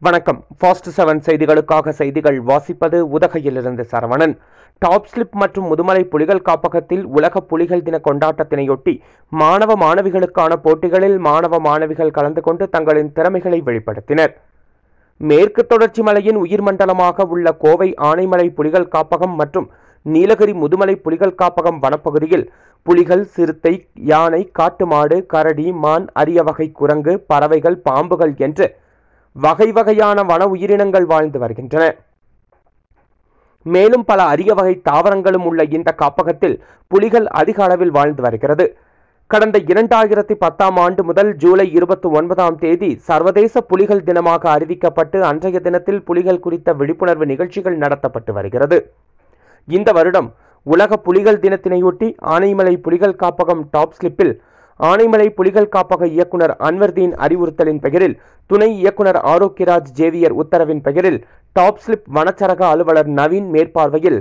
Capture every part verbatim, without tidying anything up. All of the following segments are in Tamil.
வணக்கம். ஃபாஸ்ட் செவன் செய்திகளுக்காக செய்திகள் வாசிப்பது உதகையிலிருந்து சரவணன். டாப் ஸ்லிப் மற்றும் முதுமலை புலிகள் காப்பகத்தில் உலக புலிகள் தின கொண்டாட்டத்தினையொட்டி மாணவ மாணவிகளுக்கான போட்டிகளில் மாணவ மாணவிகள் கலந்து கொண்டு தங்களின் திறமைகளை வெளிப்படுத்தினர். மேற்கு தொடர்ச்சி மலையின் உயிர்மண்டலமாக உள்ள கோவை ஆனைமலை புலிகள் காப்பகம் மற்றும் நீலகிரி முதுமலை புலிகள் காப்பகம் வனப்பகுதியில் புலிகள், சிறுத்தை, யானை, காட்டு மாடு, கரடி, மான், அரிய வகை குரங்கு, பறவைகள், பாம்புகள் என்று வகை வகையான வன உயிரினங்கள் வாழ்ந்து வருகின்றன. மேலும் பல அரிய வகை தாவரங்களும் உள்ள இந்த காப்பகத்தில் புலிகள் அதிக அளவில் வாழ்ந்து வருகிறது. கடந்த இரண்டாயிரத்தி பத்தாம் ஆண்டு முதல் ஜூலை இருபத்தி ஒன்பதாம் தேதி சர்வதேச புலிகள் தினமாக அறிவிக்கப்பட்டு அன்றைய தினத்தில் புலிகள் குறித்த விழிப்புணர்வு நிகழ்ச்சிகள் நடத்தப்பட்டு வருகிறது. இந்த வருடம் உலக புலிகள் தினத்தினையொட்டி ஆனைமலை புலிகள் காப்பகம் டாப் ஸ்லிப்பில் ஆனைமலை புலிகள் காப்பக இயக்குனர் அன்வர்தீன் அறிவுறுத்தலின் பெயரில் துணை இயக்குனர் ஆரோக்கியராஜ் ஜேவியர் உத்தரவின் பெயரில் டாப் ஸ்லிப் வனச்சரக அலுவலர் நவீன் மேற்பார்வையில்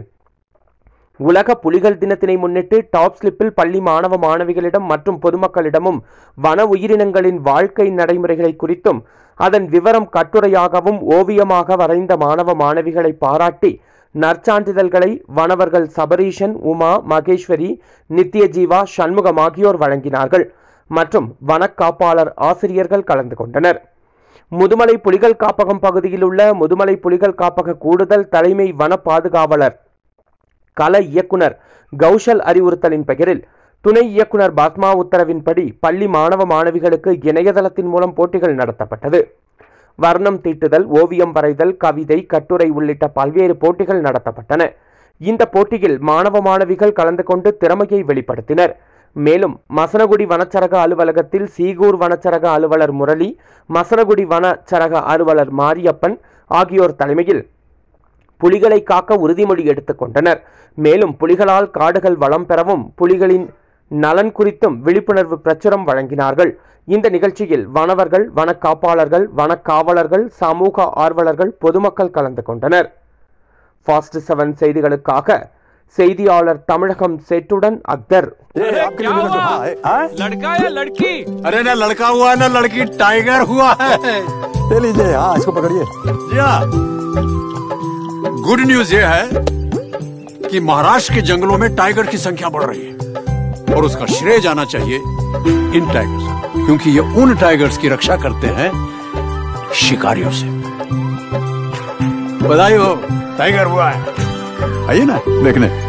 உலக புலிகள் தினத்தினை முன்னிட்டு டாப் ஸ்லிப்பில் பள்ளி மாணவ மாணவிகளிடம் மற்றும் பொதுமக்களிடமும் வன உயிரினங்களின் வாழ்க்கை நடைமுறைகளை குறித்தும் அதன் விவரம் கட்டுரையாகவும் ஓவியமாக வரைந்த மாணவ மாணவிகளை பாராட்டி நற்சான்றிதழ்களை வனவர்கள் சபரீஷன், உமா, மகேஸ்வரி, நித்யஜீவா, சண்முகம் ஆகியோர் வழங்கினார்கள் மற்றும் வனக்காப்பாளர் ஆசிரியர்கள் கலந்து கொண்டனர். முதுமலை புலிகள் காப்பகம் பகுதியில் உள்ள முதுமலை புலிகள் காப்பக கூடுதல் தலைமை வன பாதுகாவலர் கள இயக்குனர் கௌஷல் அறிவுறுத்தலின் பெயரில் துணை இயக்குனர் பத்மா உத்தரவின்படி பள்ளி மாணவ மாணவிகளுக்கு இணையதளத்தின் மூலம் போட்டிகள் நடத்தப்பட்டது. வர்ணம் தீட்டுதல், ஓவியம் வரைதல், கவிதை, கட்டுரை உள்ளிட்ட பல்வேறு போட்டிகள் நடத்தப்பட்டன. இந்த போட்டியில் மாணவ மாணவிகள் கலந்து கொண்டு திறமையை வெளிப்படுத்தினர். மேலும் மசனகுடி வனச்சரக அலுவலகத்தில் சீகூர் வனச்சரக அலுவலர் முரளி, மசனகுடி வனச்சரக அலுவலர் மாரியப்பன் ஆகியோர் தலைமையில் புலிகளை காக்க உறுதிமொழி எடுத்துக் கொண்டனர். மேலும் புலிகளால் காடுகள் வளம் பெறவும் புலிகளின் நலன் குறித்தும் விழிப்புணர்வு பிரச்சுரம் வழங்கினார்கள். இந்த நிகழ்ச்சியில் வனவர்கள், வனக்காப்பாளர்கள், வனக்காவலர்கள், சமூக ஆர்வலர்கள், பொதுமக்கள் கலந்து கொண்டனர். ஃபாஸ்ட் செவன் செய்திகளுக்காக செய்தியாளர் தமிழகம் செட்டுடன் அக்தர். गुड न्यूज ये है कि महाराष्ट्र के जंगलों में टाइगर की संख्या बढ़ रही है और उसका श्रेय जाना चाहिए इन टाइगर्स, क्योंकि ये उन टाइगर्स की रक्षा करते हैं शिकारियों से। बधाई हो, टाइगर हुआ है। आइए ना देखने।